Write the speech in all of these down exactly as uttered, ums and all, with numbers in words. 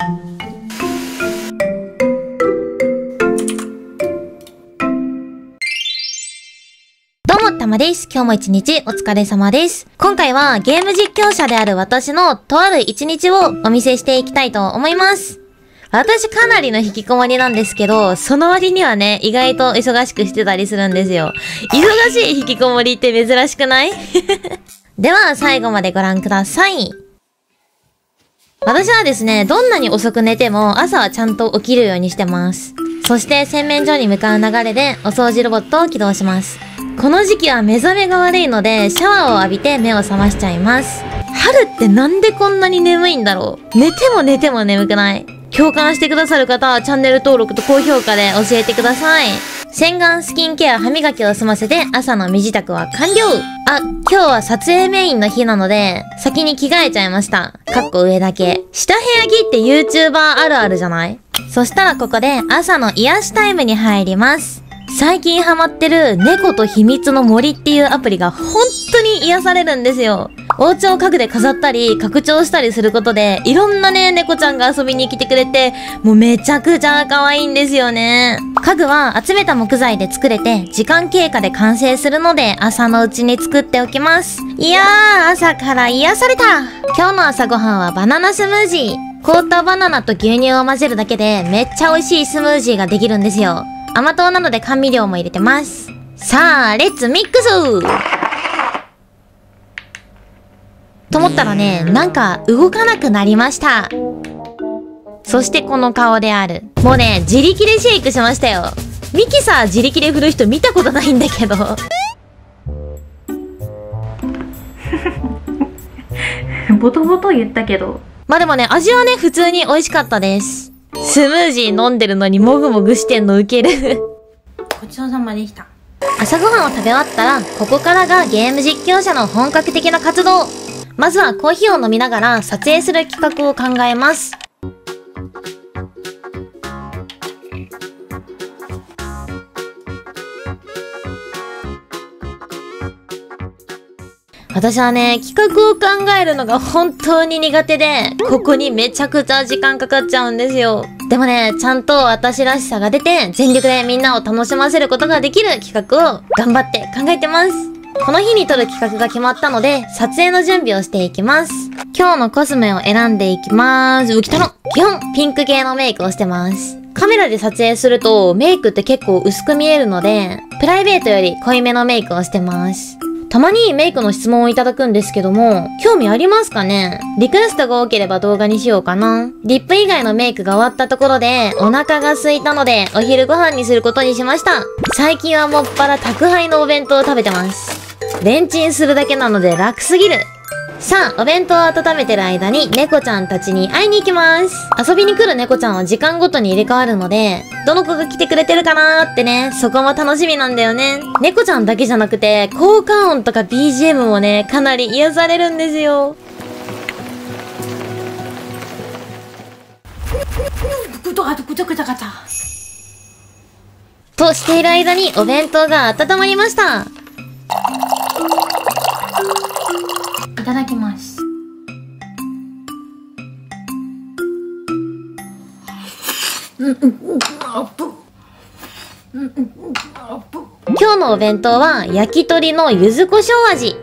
どうも、たまです。今日も一日お疲れ様です。今回はゲーム実況者である私のとある一日をお見せしていきたいと思います。私かなりの引きこもりなんですけど、その割にはね、意外と忙しくしてたりするんですよ。忙しい引きこもりって珍しくない？では、最後までご覧ください。私はですね、どんなに遅く寝ても朝はちゃんと起きるようにしてます。そして洗面所に向かう流れでお掃除ロボットを起動します。この時期は目覚めが悪いのでシャワーを浴びて目を覚ましちゃいます。春ってなんでこんなに眠いんだろう？寝ても寝ても眠くない？共感してくださる方はチャンネル登録と高評価で教えてください。洗顔、スキンケア、歯磨きを済ませて朝の身支度は完了。あ、今日は撮影メインの日なので先に着替えちゃいました。かっこ上だけ。下部屋着って YouTuber あるあるじゃない？そしたらここで朝の癒しタイムに入ります。最近ハマってる猫と秘密の森っていうアプリが本当に癒されるんですよ。お家を家具で飾ったり拡張したりすることでいろんなね猫ちゃんが遊びに来てくれて、もうめちゃくちゃ可愛いんですよね。家具は集めた木材で作れて時間経過で完成するので朝のうちに作っておきます。いやー、朝から癒された。今日の朝ごはんはバナナスムージー。凍ったバナナと牛乳を混ぜるだけでめっちゃ美味しいスムージーができるんですよ。甘党なので甘味料も入れてます。さあ、レッツミックスと思ったらね、なんか動かなくなりました。そしてこの顔である。もうね、自力でシェイクしましたよ。ミキサー自力で振る人見たことないんだけど。ボトボト言ったけど。まあでもね、味はね、普通に美味しかったです。スムージー飲んでるのにもぐもぐしてんのウケる。ごちそうさまでした。朝ごはんを食べ終わったら、ここからがゲーム実況者の本格的な活動。まずはコーヒーを飲みながら撮影する企画を考えます。私はね、企画を考えるのが本当に苦手で、ここにめちゃくちゃ時間かかっちゃうんですよ。でもね、ちゃんと私らしさが出て、全力でみんなを楽しませることができる企画を頑張って考えてます。この日に撮る企画が決まったので、撮影の準備をしていきます。今日のコスメを選んでいきまーす。うきたの基本、ピンク系のメイクをしてます。カメラで撮影すると、メイクって結構薄く見えるので、プライベートより濃いめのメイクをしてます。たまにメイクの質問をいただくんですけども、興味ありますかね？リクエストが多ければ動画にしようかな。リップ以外のメイクが終わったところで、お腹が空いたので、お昼ご飯にすることにしました。最近はもっぱら宅配のお弁当を食べてます。レンチンするだけなので楽すぎる。さあ、お弁当を温めてる間に猫ちゃんたちに会いに行きます。遊びに来る猫ちゃんは時間ごとに入れ替わるので、どの子が来てくれてるかなーってね、そこも楽しみなんだよね。猫ちゃんだけじゃなくて、効果音とか ビージーエム もね、かなり癒されるんですよ。としている間にお弁当が温まりました。いただきます。今日のお弁当は焼き鳥の柚子胡椒味。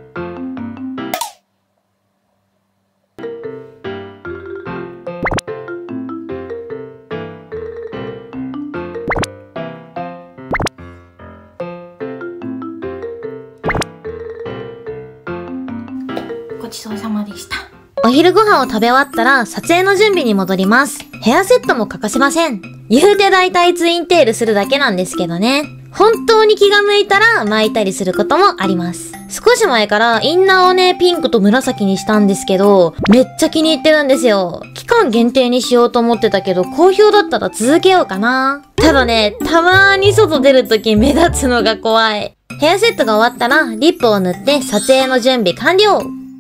ごちそうさまでした。お昼ご飯を食べ終わったら撮影の準備に戻ります。ヘアセットも欠かせません。言うて大体ツインテールするだけなんですけどね。本当に気が向いたら巻いたりすることもあります。少し前からインナーをね、ピンクと紫にしたんですけど、めっちゃ気に入ってるんですよ。期間限定にしようと思ってたけど、好評だったら続けようかな。ただね、たまーに外出るとき目立つのが怖い。ヘアセットが終わったら、リップを塗って撮影の準備完了。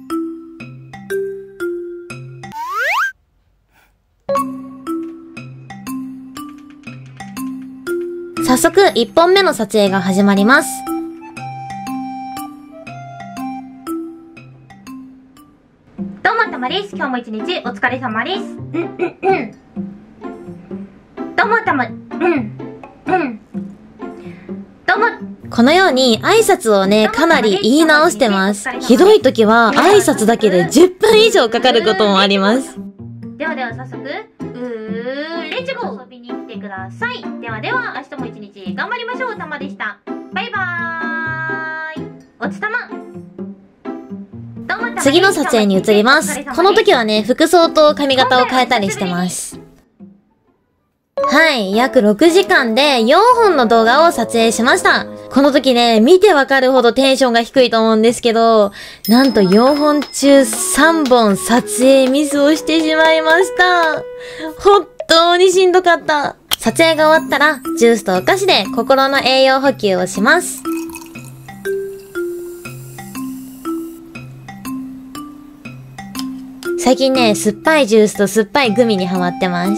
早速、いっぽんめの撮影が始まります。どうも、たままです。今日も一日お疲れ様です。うんうんうん。どうもたま、うん、うん。どうも。このように挨拶をね、かなり言い直してます。ひどい時は挨拶だけでじゅっぷん以上かかることもあります。ではでは早速、うー、レッツゴー遊びに来てください。ではでは、明日も一日頑張りましょう。たまでした。バイバーイ。おつたま。次の撮影に移ります。この時はね、服装と髪型を変えたりしてます。はい、約ろくじかんでよんほんの動画を撮影しました。この時ね、見てわかるほどテンションが低いと思うんですけど、なんとよんほん中さんぼん撮影ミスをしてしまいました。本当にしんどかった。撮影が終わったら、ジュースとお菓子で心の栄養補給をします。最近ね、酸っぱいジュースと酸っぱいグミにハマってます。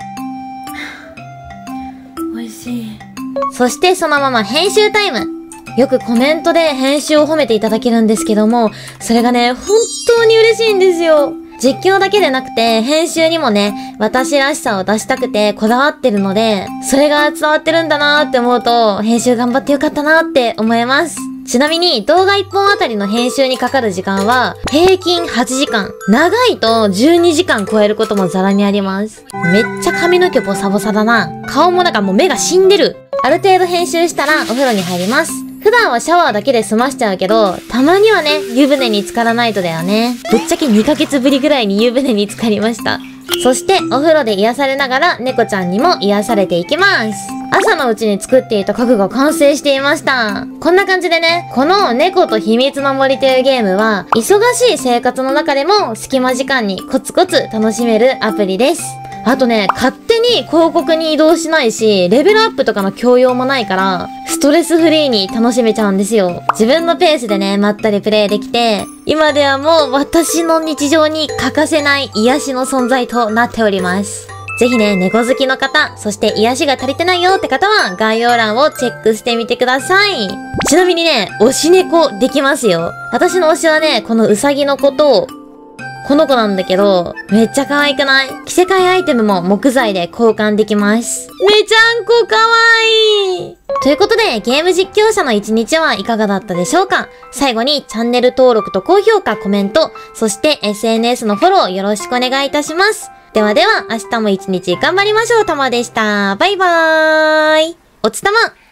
美味しい。そしてそのまま編集タイム。よくコメントで編集を褒めていただけるんですけども、それがね、本当に嬉しいんですよ。実況だけでなくて、編集にもね、私らしさを出したくてこだわってるので、それが伝わってるんだなーって思うと、編集頑張ってよかったなーって思います。ちなみに動画いっぽんあたりの編集にかかる時間は平均はちじかん。長いとじゅうにじかん超えることもザラにあります。めっちゃ髪の毛ボサボサだな。顔もなんかもう目が死んでる。ある程度編集したらお風呂に入ります。普段はシャワーだけで済ましちゃうけど、たまにはね、湯船に浸からないとだよね。ぶっちゃけにかげつぶりぐらいに湯船に浸かりました。そしてお風呂で癒されながら猫ちゃんにも癒されていきます。朝のうちに作っていた家具が完成していました。こんな感じでね、この猫と秘密の森というゲームは、忙しい生活の中でも隙間時間にコツコツ楽しめるアプリです。あとね、勝手に広告に移動しないし、レベルアップとかの強要もないから、ストレスフリーに楽しめちゃうんですよ。自分のペースでね、まったりプレイできて、今ではもう私の日常に欠かせない癒しの存在となっております。ぜひね、猫好きの方、そして癒しが足りてないよって方は概要欄をチェックしてみてください。ちなみにね、推し猫できますよ。私の推しはね、このうさぎの子と、この子なんだけど、めっちゃ可愛くない？着せ替えアイテムも木材で交換できます。めちゃんこ可愛い！ということで、ゲーム実況者の一日はいかがだったでしょうか？最後にチャンネル登録と高評価、コメント、そして エスエヌエス のフォローよろしくお願いいたします。ではでは、明日も一日頑張りましょう。たまでした。バイバーイ。おつたま。